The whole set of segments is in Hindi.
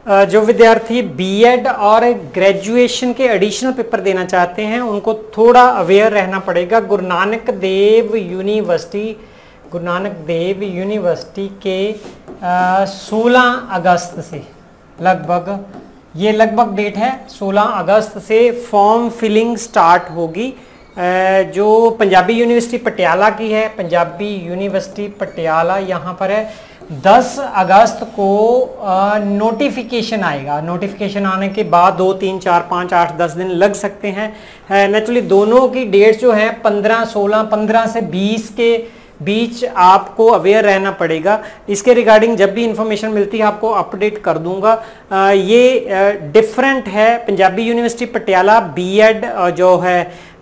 जो विद्यार्थी बीएड और ग्रेजुएशन के एडिशनल पेपर देना चाहते हैं उनको थोड़ा अवेयर रहना पड़ेगा। गुरु नानक देव यूनिवर्सिटी के 16 अगस्त से लगभग डेट है, 16 अगस्त से फॉर्म फिलिंग स्टार्ट होगी। जो पंजाबी यूनिवर्सिटी पटियाला की है, पंजाबी यूनिवर्सिटी पटियाला यहाँ पर है, 10 अगस्त को नोटिफिकेशन आएगा। नोटिफिकेशन आने के बाद 2, 3, 4, 5, 8, 10 दिन लग सकते हैं। नेचुरली दोनों की डेट्स जो है 15, 16, 15 से 20 के बीच आपको अवेयर रहना पड़ेगा। इसके रिगार्डिंग जब भी इंफॉर्मेशन मिलती है आपको अपडेट कर दूंगा। ये डिफरेंट है। पंजाबी यूनिवर्सिटी पटियाला बीएड जो है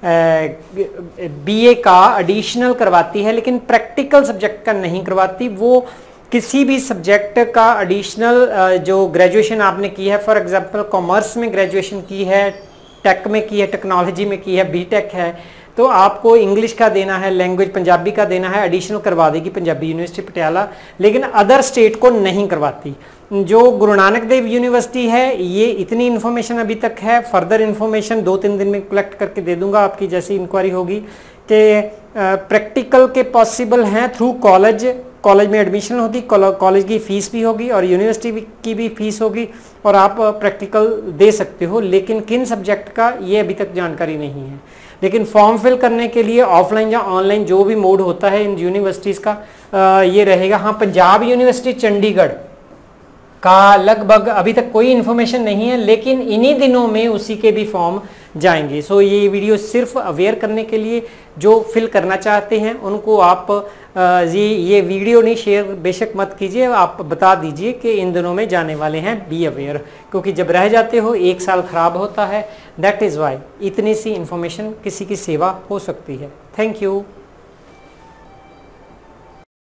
बीए का एडिशनल करवाती है, लेकिन प्रैक्टिकल सब्जेक्ट का नहीं करवाती। वो किसी भी सब्जेक्ट का एडिशनल जो ग्रेजुएशन आपने की है, फॉर एग्जांपल कॉमर्स में ग्रेजुएशन की है, टेक में की है, टेक्नोलॉजी में की है, बीटेक है, तो आपको इंग्लिश का देना है, लैंग्वेज पंजाबी का देना है, एडिशनल करवा देगी पंजाबी यूनिवर्सिटी पटियाला, लेकिन अदर स्टेट को नहीं करवाती। जो गुरु नानक देव यूनिवर्सिटी है, ये इतनी इन्फॉर्मेशन अभी तक है। फर्दर इन्फॉर्मेशन 2-3 दिन में कलेक्ट करके दे दूंगा आपकी जैसी इंक्वायरी होगी। कि प्रैक्टिकल के पॉसिबल हैं थ्रू कॉलेज में एडमिशन होती, कॉलेज की फ़ीस भी होगी और यूनिवर्सिटी की भी फीस होगी और आप प्रैक्टिकल दे सकते हो, लेकिन किन सब्जेक्ट का ये अभी तक जानकारी नहीं है। लेकिन फॉर्म फिल करने के लिए ऑफलाइन या ऑनलाइन जो भी मोड होता है इन यूनिवर्सिटीज़ का ये रहेगा। हाँ, पंजाब यूनिवर्सिटी चंडीगढ़ का लगभग अभी तक कोई इन्फॉर्मेशन नहीं है, लेकिन इन्हीं दिनों में उसी के भी फॉर्म जाएंगे। सो ये वीडियो सिर्फ अवेयर करने के लिए, जो फिल करना चाहते हैं उनको आप ये वीडियो नहीं शेयर बेशक मत कीजिए, आप बता दीजिए कि इन दिनों में जाने वाले हैं, बी अवेयर। क्योंकि जब रह जाते हो 1 साल खराब होता है, दैट इज़ वाई इतनी सी इन्फॉर्मेशन किसी की सेवा हो सकती है। Thank you.